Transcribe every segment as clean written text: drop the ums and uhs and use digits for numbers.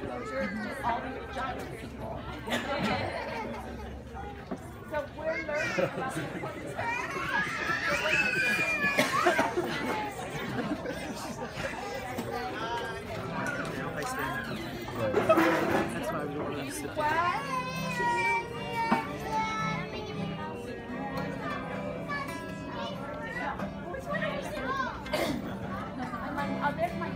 exposure to all the giant people. So we're learning about the importance That's why we don't want to sit there. There's my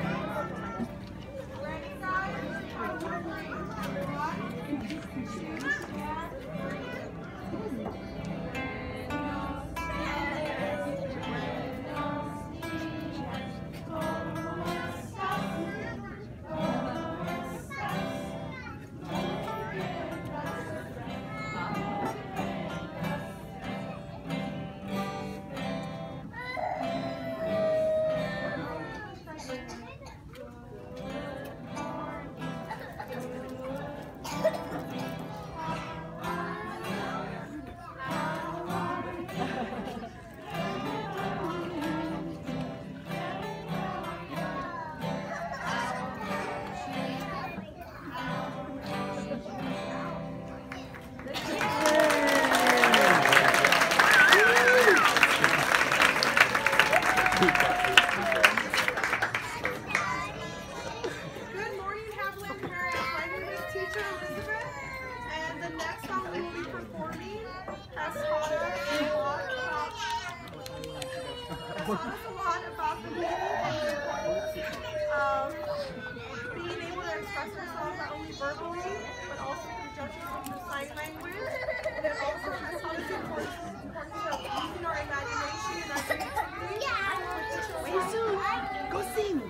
a lot about the meaning and the importance of being able to express ourselves not only verbally, but also through gestures and through sign language. And it also has taught us the importance of using our imagination and our creativity. Wait, soon. Go sing.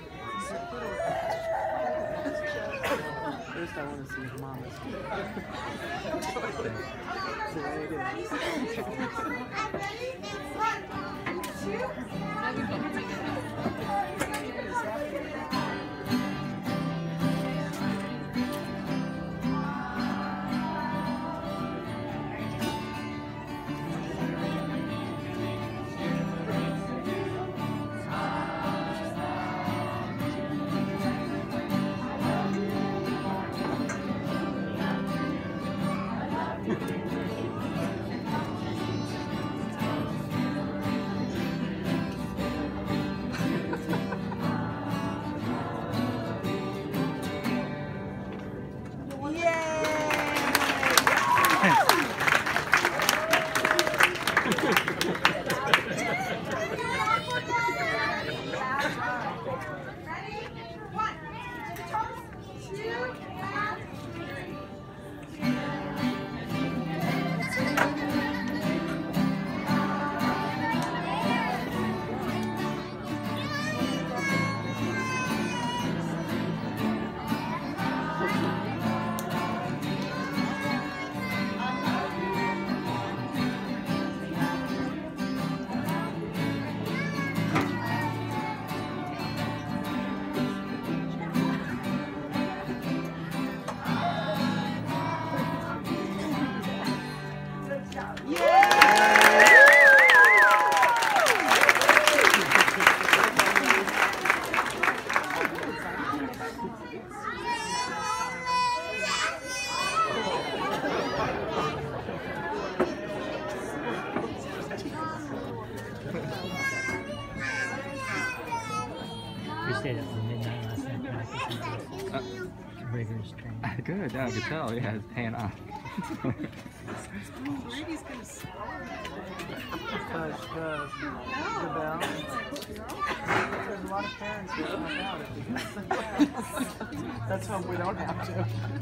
First, I want to see his mom. So there it is. We stayed up till midnight last night practicing rigorous training. Good, yeah, I could tell. Yeah, it's paying off. Brady's gonna push the bell. There's a lot of parents who don't help out if we do. Let's hope we don't have to.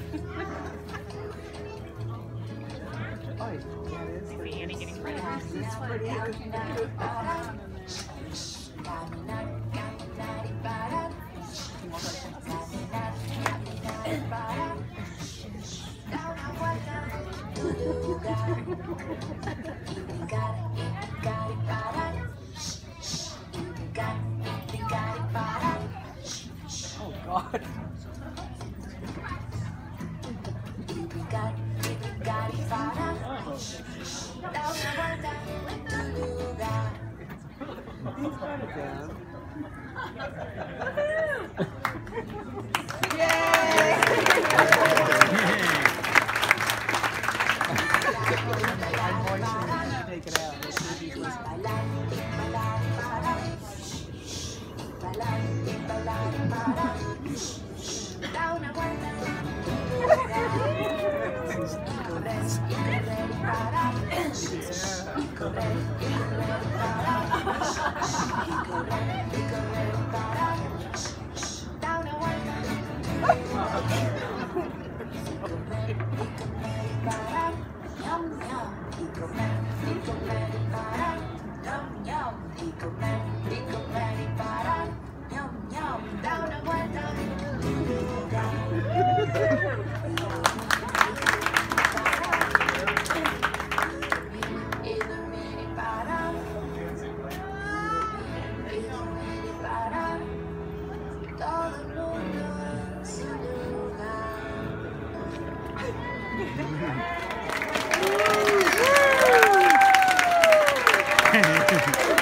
Oh, yeah, it is. Annie getting ready. It's pretty good. Oh God. He's got it down. Yay! Woo!